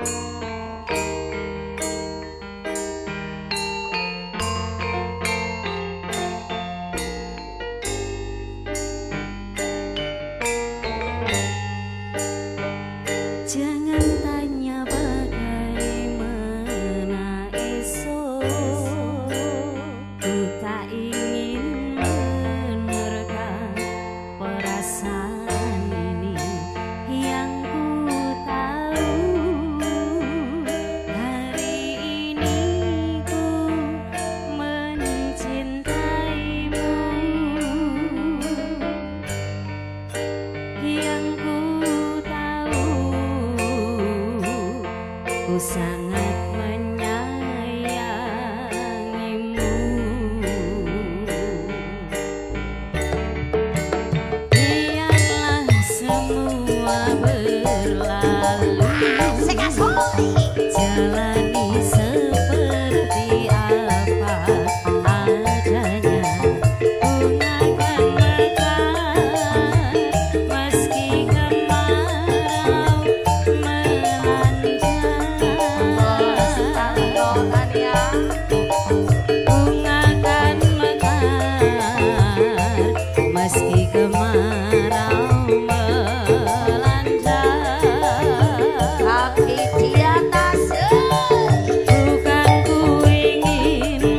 Sangat menyayangimu. Biarlah semua berlalu, jalani seperti apa adanya. Bunga akan mekar meski kemarau melanda. Bunga kan mekar meski kemarau melanda. Kaki di atas, bukan ku ingin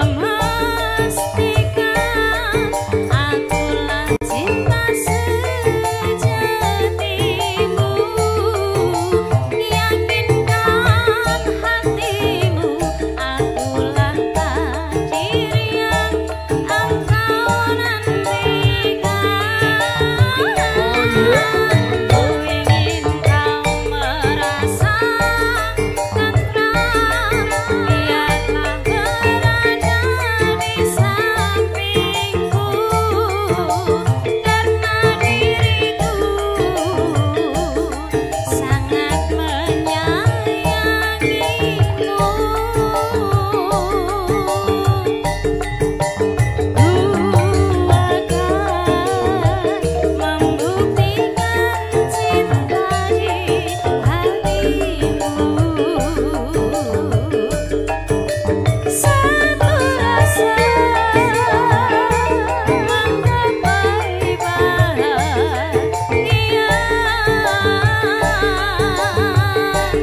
memastikan akulah cinta sejatimu. Yakinkan hatimu, akulah takdir yang engkau nantikan. Ku ingin kau merasa tentram, biarlah berada di sampingku, karena diriku sangat menyayangimu. Membuktikan cinta di hatimu. Satu rasa menggapai bahagia.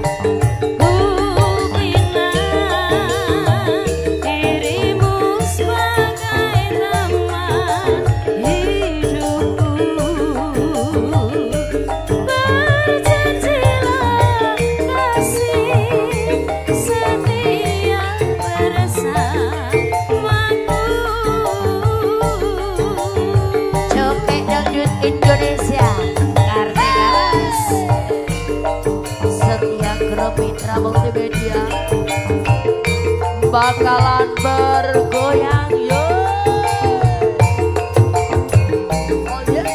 Dirimu sebagai teman hidupku. Berjanjilah kasih setia bersamaku. Copet Dangdut Indonesia Kartikaras Setia Grup Mitra Multimedia bakalan bergoyang yo. Oh yeah.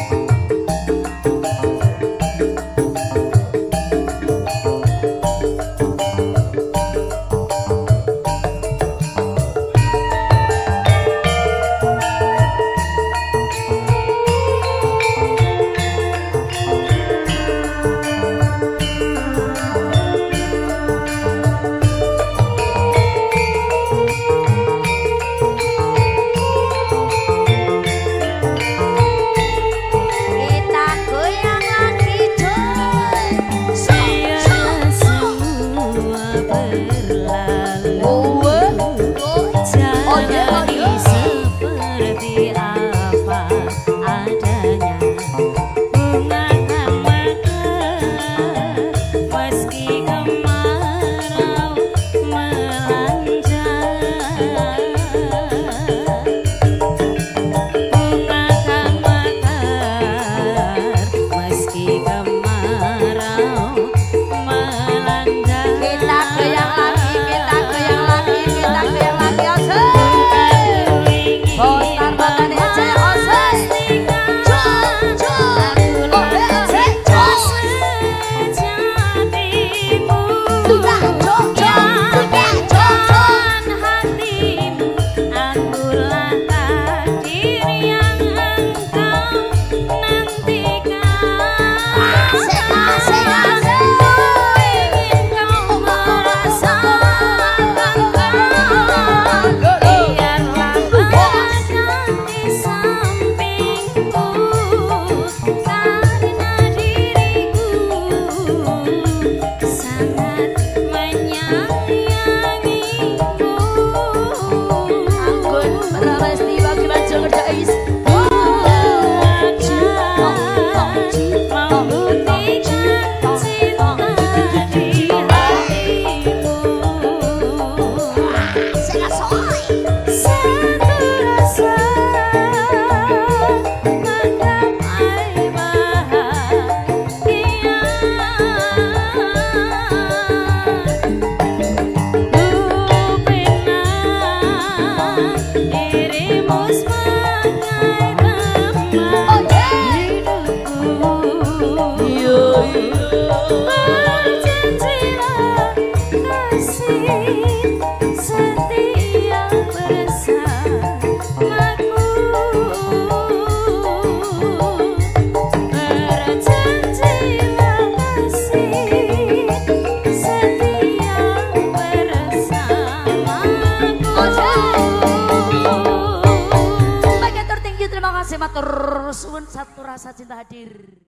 matur suwun satu rasa cinta hadir.